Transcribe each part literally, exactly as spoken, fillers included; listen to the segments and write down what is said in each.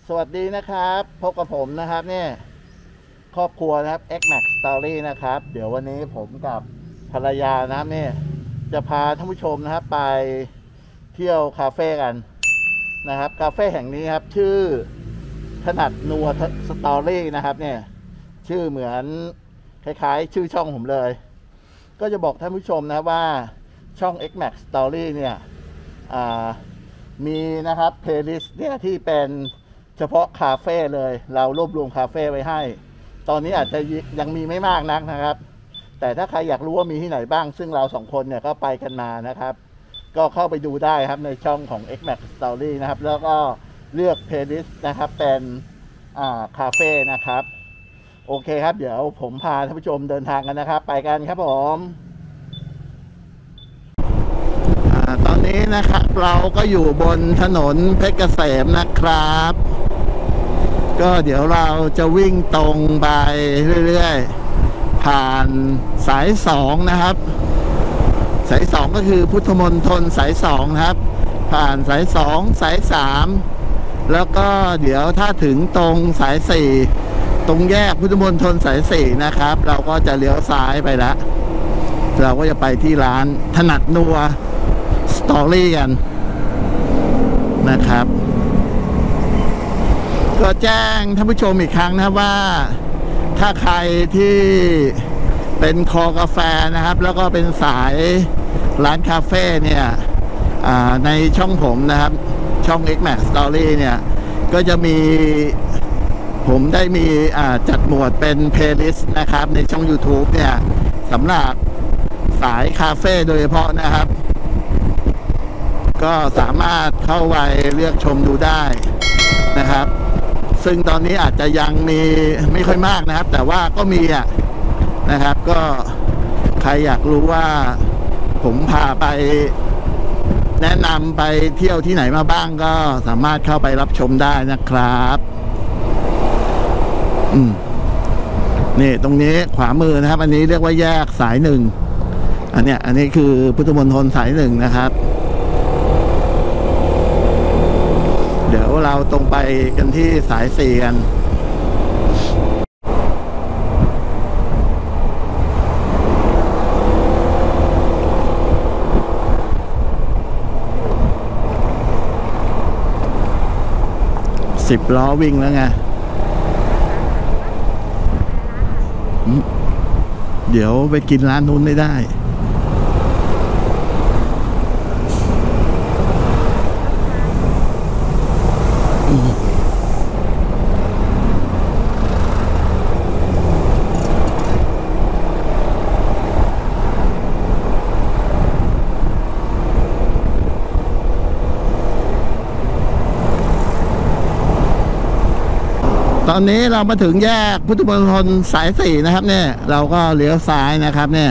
สวัสดีนะครับพบกับผมนะครับเนี่ยครอบครัวนะครับ เอ็กซ์ แม็กซ์ Story นะครับเดี๋ยววันนี้ผมกับภรรยานะครับเนี่ยจะพาท่านผู้ชมนะครับไปเที่ยวคาเฟ่กันนะครับคาเฟ่แห่งนี้ครับชื่อถนัดนัวสตอรี่นะครับเนี่ยชื่อเหมือนคล้ายๆชื่อช่องผมเลยก็จะบอกท่านผู้ชมนะว่าช่อง เอ็กซ์ แม็กซ์ Story เนี่ยมีนะครับเพลย์ลิสต์เนี่ยที่เป็นเฉพาะคาเฟ่เลยเรารวบรวมคาเฟ่ไว้ให้ตอนนี้อาจจะยังมีไม่มากนักนะครับแต่ถ้าใครอยากรู้ว่ามีที่ไหนบ้างซึ่งเราสองคนเนี่ยก็ไปกันมานะครับก็เข้าไปดูได้ครับในช่องของ เอ็กซ์ แม็กซ์ Story นะครับแล้วก็เลือกเพลย์ลิสต์นะครับเป็นอ่าคาเฟ่นะครับโอเคครับเดี๋ยวผมพาท่านผู้ชมเดินทางกันนะครับไปกันครับผมตอนนี้นะครับเราก็อยู่บนถนนเพชรเกษมนะครับก็เดี๋ยวเราจะวิ่งตรงไปเรื่อยๆผ่านสายสองนะครับสายสองก็คือพุทธมณฑลสายสองนะครับผ่านสายสองสายสามแล้วก็เดี๋ยวถ้าถึงตรงสายสี่ตรงแยกพุทธมณฑลสายสี่นะครับเราก็จะเลี้ยวซ้ายไปแล้วเราก็จะไปที่ร้านถนัดนัวสตอรี่กันนะครับก็แจ้งท่านผู้ชมอีกครั้งนะว่าถ้าใครที่เป็นคอกาแฟนะครับแล้วก็เป็นสายร้านคาเฟ่เนี่ยในช่องผมนะครับช่อง เอ็กซ์ แม็กซ์ Story เนี่ยก็จะมีผมได้มีจัดหมวดเป็นเพลย์ลิสต์นะครับในช่อง YouTube เนี่ยสำหรับสายคาเฟ่โดยเฉพาะนะครับก็สามารถเข้าไปเลือกชมดูได้นะครับซึ่งตอนนี้อาจจะยังมีไม่ค่อยมากนะครับแต่ว่าก็มีอ่ะนะครับก็ใครอยากรู้ว่าผมพาไปแนะนำไปเที่ยวที่ไหนมาบ้างก็สามารถเข้าไปรับชมได้นะครับอืมนี่ตรงนี้ขวามือนะครับอันนี้เรียกว่าแยกสายหนึ่งอันเนี้ยอันนี้คือพุทธมณฑลสายหนึ่งนะครับเดี๋ยวเราตรงไปกันที่สายสี่กันสิบล้อวิ่งแล้วไงเดี๋ยวไปกินร้านนู้นไม่ได้ตอนนี้เรามาถึงแยกพุทธมณฑลสายสี่นะครับเนี่ยเราก็เลี้ยวซ้ายนะครับเนี่ย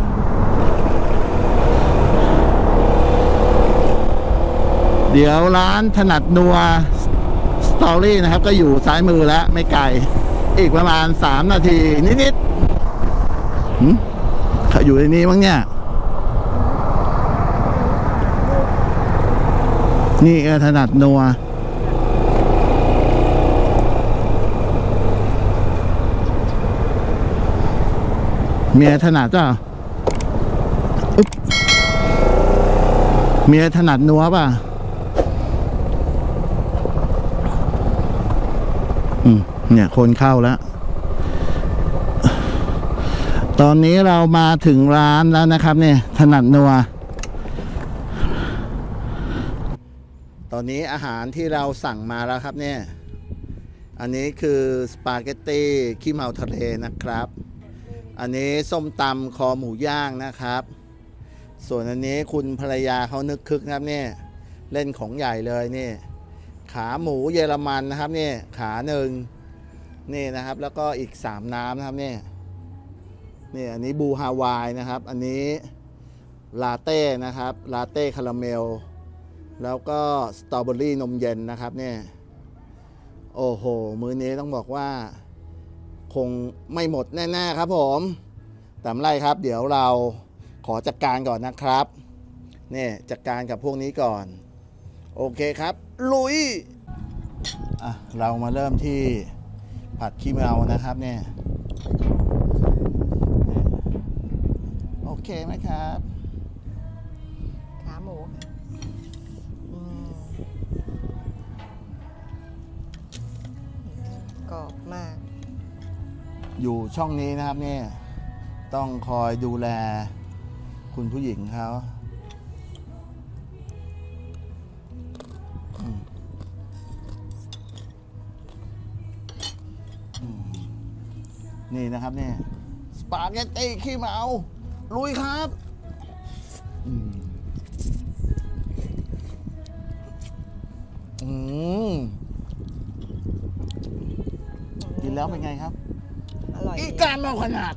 เดี๋ยวร้านถนัดนัวสตอรี่นะครับก็อยู่ซ้ายมือแล้วไม่ไกลอีกประมาณสามนาทีนิดๆเขาอยู่ในนี้มั้งเนี่ยนี่ก็ถนัดนัวเมียถนัดป่ะเมียถนัดนัวป่ะอืมเนี่ยคนเข้าแล้วตอนนี้เรามาถึงร้านแล้วนะครับเนี่ยถนัดนัวตอนนี้อาหารที่เราสั่งมาแล้วครับเนี่ยอันนี้คือสปาเกตตี้ขี้เมาทะเลนะครับอันนี้ส้มตำคอหมูย่างนะครับส่วนอันนี้คุณภรรยาเขานึกคึกนะครับเนี่ยเล่นของใหญ่เลยนี่ขาหมูเยอรมันนะครับเนี่ยขาหนึ่งนี่นะครับแล้วก็อีกสามน้ำนะครับเนี่ยนี่อันนี้บูฮาวายนะครับอันนี้ลาเต้นะครับลาเต้คาราเมลแล้วก็สตรอเบอรี่นมเย็นนะครับเนี่ยโอ้โหมื้อนี้ต้องบอกว่าคงไม่หมดแน่ๆครับผมแต่ไม่ไรครับเดี๋ยวเราขอจัดการก่อนนะครับนี่จัดการกับพวกนี้ก่อนโอเคครับลุยอ่ะเรามาเริ่มที่ผัดขี้เมานะครับเนี่ยโอเคไหมครับขาหมูกรอบมากอยู่ช่องนี้นะครับเนี่ยต้องคอยดูแลคุณผู้หญิงเขานี่นะครับเนี่ยสปาเกตตี้ขี้เมาลุยครับอืมอืมกินแล้วเป็นไงครับอร่อยอีการเมาขนาด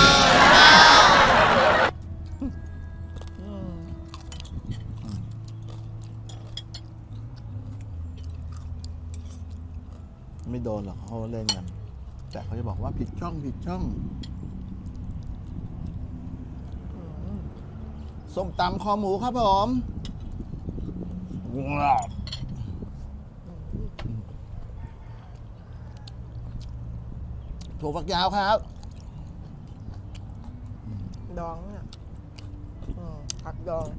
ไม่โดนหรอกเขาเล่นกันแต่เขาจะบอกว่าผิดช่องผิดช่องส้มตำคอหมูครับผมถั่วฝักยาวครับดองเนี่ยผักดอง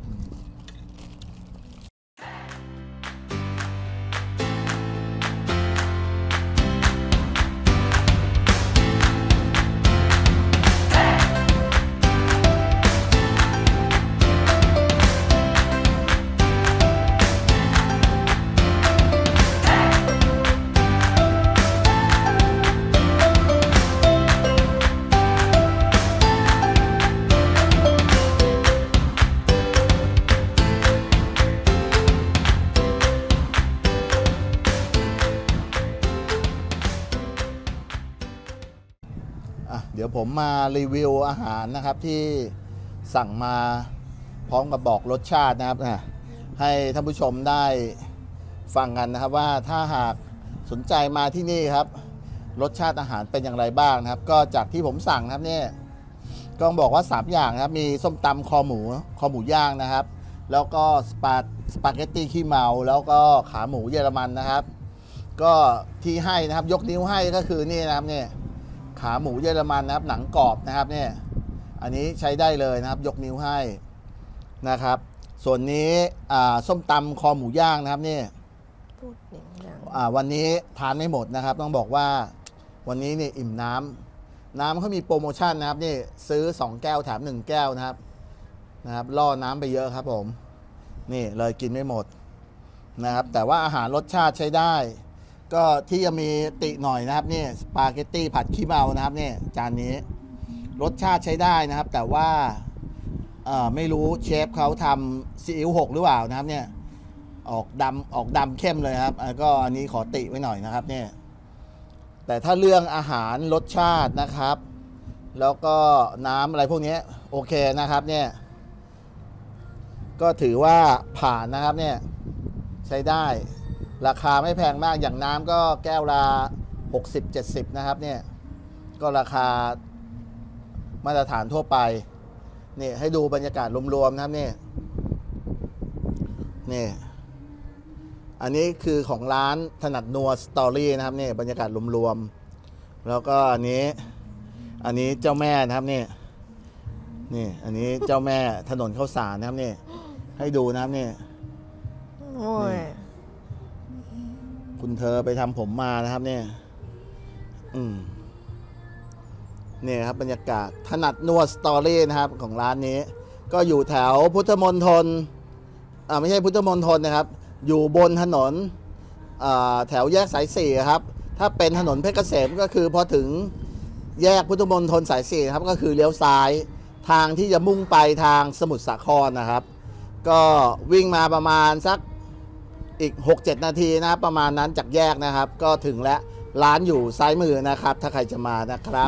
เดี๋ยวผมมารีวิวอาหารนะครับที่สั่งมาพร้อมกับบอกรสชาตินะครับนะให้ท่านผู้ชมได้ฟังกันนะครับว่าถ้าหากสนใจมาที่นี่ครับรสชาติอาหารเป็นอย่างไรบ้างนะครับก็จากที่ผมสั่งนะครับเนี่ยก็บอกว่าสามอย่างนะครับมีส้มตำคอหมูคอหมูย่างนะครับแล้วก็สปาสปาเกตตี้ขี้เมาแล้วก็ขาหมูเยอรมันนะครับก็ที่ให้นะครับยกนิ้วให้ก็คือนี่นะครับเนี่ยขาหมูเยอรมันนะครับหนังกรอบนะครับเนี่ยอันนี้ใช้ได้เลยนะครับยกนิ้วให้นะครับส่วนนี้ส้มตำคอหมูย่างนะครับนี่วันนี้ทานไม่หมดนะครับต้องบอกว่าวันนี้นี่อิ่มน้ำน้ำเขามีโปรโมชั่นนะครับนี่ซื้อสองแก้วแถมหนึ่งแก้วนะครับนะครับล่อน้ำไปเยอะครับผมนี่เลยกินไม่หมดนะครับแต่ว่าอาหารรสชาติใช้ได้ก็ที่จะมีติหน่อยนะครับนี่สปาเกตตี้ผัดขี้เมานะครับนี่จานนี้รสชาติใช้ได้นะครับแต่ว่าไม่รู้เชฟเขาทำซีอิ๊วหกหรือเปล่านะครับเนี่ยออกดำออกดำเข้มเลยครับก็อันนี้ขอติไว้หน่อยนะครับเนี่ยแต่ถ้าเรื่องอาหารรสชาตินะครับแล้วก็น้ำอะไรพวกนี้โอเคนะครับเนี่ยก็ถือว่าผ่านนะครับเนี่ยใช้ได้ราคาไม่แพงมากอย่างน้ำก็แก้วละหกสิบ เจ็ดสิบนะครับเนี่ยก็ราคามาตรฐานทั่วไปนี่ให้ดูบรรยากาศรวมๆนะครับนี่นี่อันนี้คือของร้านถนัดนัวสตอรี่นะครับนี่บรรยากาศรวมๆแล้วก็อันนี้อันนี้เจ้าแม่นะครับนี่นี่อันนี้เจ้าแม่ถนนข้าวสารนะครับนี่ให้ดูนะครับนี่โอ้ยคุณเธอไปทำผมมานะครับเนี่ยอืมนี่ครับบรรยากาศถนัดนัวสตอรี่นะครับของร้านนี้ก็อยู่แถวพุทธมณฑลอ่าไม่ใช่พุทธมณฑลนะครับอยู่บนถนนอ่าแถวแยกสายสี่ครับถ้าเป็นถนนเพชรเกษมก็คือพอถึงแยกพุทธมณฑลสายสี่ครับก็คือเลี้ยวซ้ายทางที่จะมุ่งไปทางสมุทรสาครนะครับก็วิ่งมาประมาณสักอีก หกเจ็ด นาทีนะครับประมาณนั้นจากแยกนะครับก็ถึงแล้วร้านอยู่ซ้ายมือนะครับถ้าใครจะมานะครับ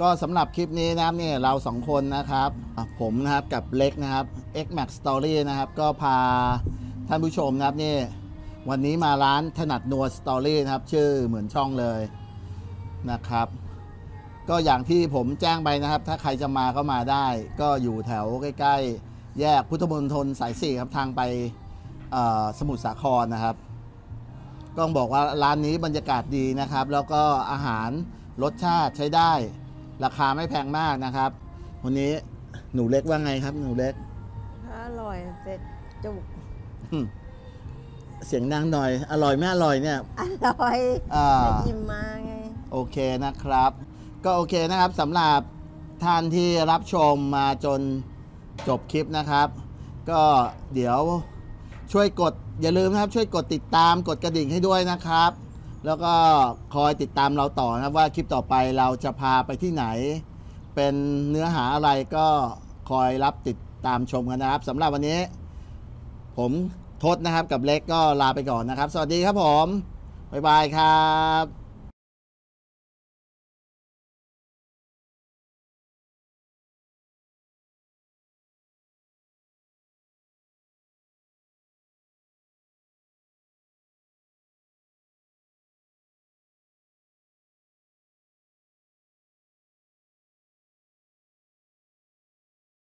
ก็สำหรับคลิปนี้นะครับเนี่ยเราสองคนนะครับอ่ะผมนะครับกับเล็กนะครับ X Max Story นะครับก็พาท่านผู้ชมนะครับนี่วันนี้มาร้านถนัดนัว Story นะครับชื่อเหมือนช่องเลยนะครับก็อย่างที่ผมแจ้งไปนะครับถ้าใครจะมาก็มาได้ก็อยู่แถวใกล้ๆแยกพุทธมณฑลสายสี่ครับทางไปสมุทรสาครนะครับก็บอกว่าร้านนี้บรรยากาศดีนะครับแล้วก็อาหารรสชาติใช้ได้ราคาไม่แพงมากนะครับวันนี้หนูเล็กว่าไงครับหนูเล็กถ้าอร่อยเสร็จจุกเสียงดังหน่อย อร่อยไม่อร่อยเนี่ยอร่อยอ่าได้ยิมมาไงโอเคนะครับ ก็โอเคนะครับสำหรับท่านที่รับชมมาจนจบคลิปนะครับ ก็เดี๋ยวช่วยกดอย่าลืมนะครับช่วยกดติดตามกดกระดิ่งให้ด้วยนะครับ แล้วก็คอยติดตามเราต่อนะครับว่าคลิปต่อไปเราจะพาไปที่ไหน เป็นเนื้อหาอะไรก็คอยรับติดตามชมกันนะครับสำหรับวันนี้ ผมทศนะครับกับเล็กก็ลาไปก่อนนะครับ สวัสดีครับผม บ๊ายบายครับ